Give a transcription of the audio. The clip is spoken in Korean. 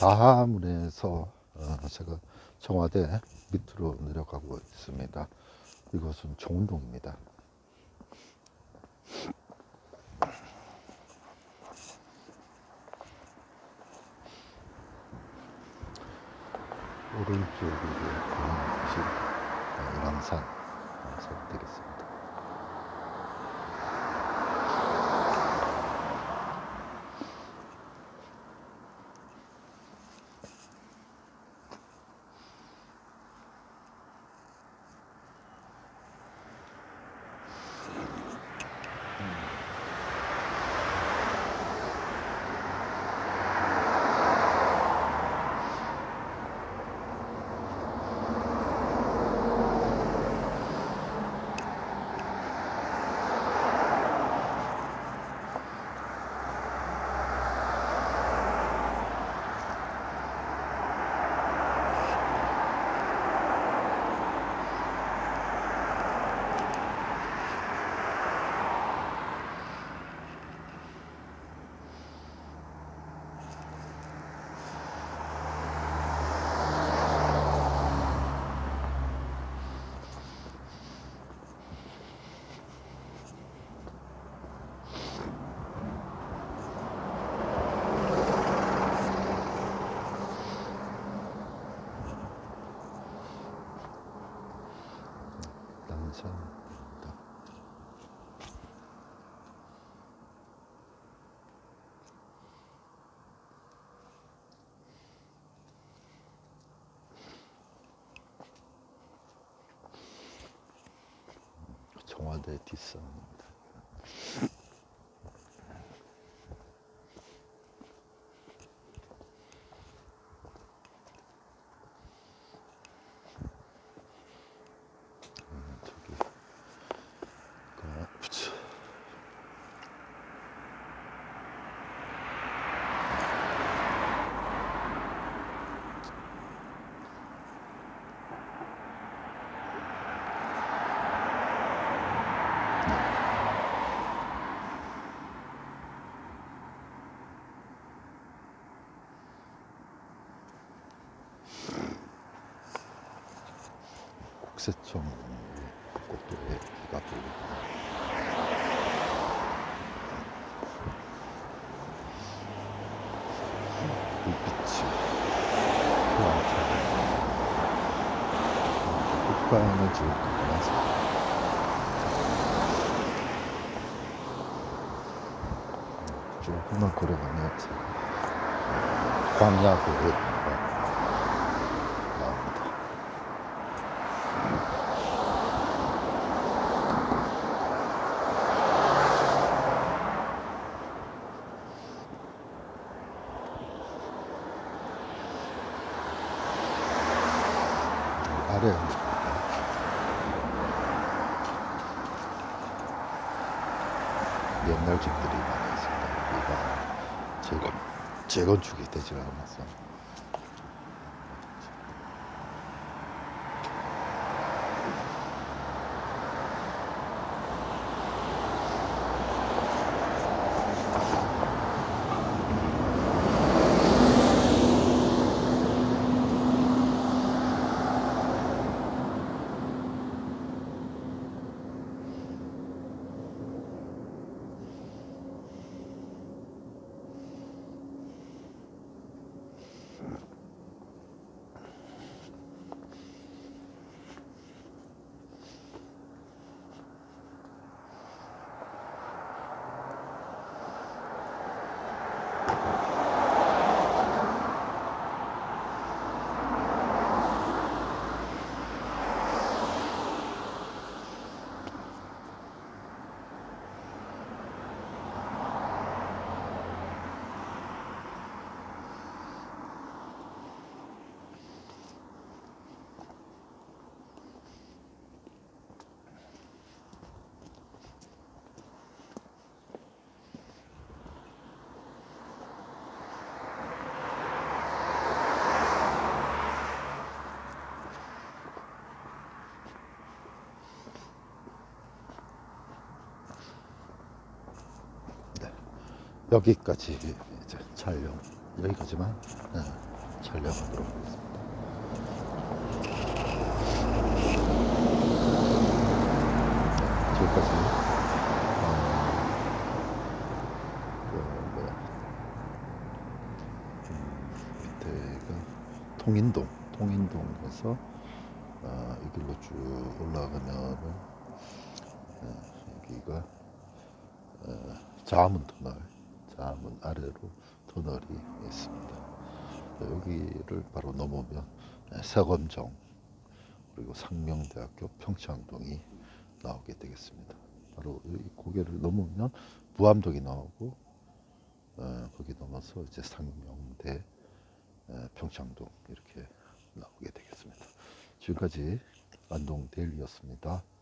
자하문에서 제가 청와대 밑으로 내려가고 있습니다. 이곳은 종동입니다. 오른쪽으로 보시면 인왕산 되겠습니다. 남산입니다. 청와대 뒷산입니다. 국세청 꽃도에 비가 돌리고 불빛이 희망차고 국가에는 지금 가면서 조금만 걸어가면 광야고에 아래 옛날 집들이 많이 있습니다. 여기가 재건축이 되지 않아서 여기까지 이제 촬영 여기까지만 촬영하도록 하겠습니다. 지금까지 밑에가 통인동에서 이 길로 쭉 올라가면은 여기가 자문 아래로 터널이 있습니다. 여기를 바로 넘으면 서검정 그리고 상명대학교 평창동이 나오게 되겠습니다. 바로 이 고개를 넘으면 부암동이 나오고 거기 넘어서 이제 상명대 평창동 이렇게 나오게 되겠습니다. 지금까지 안동데일리였습니다.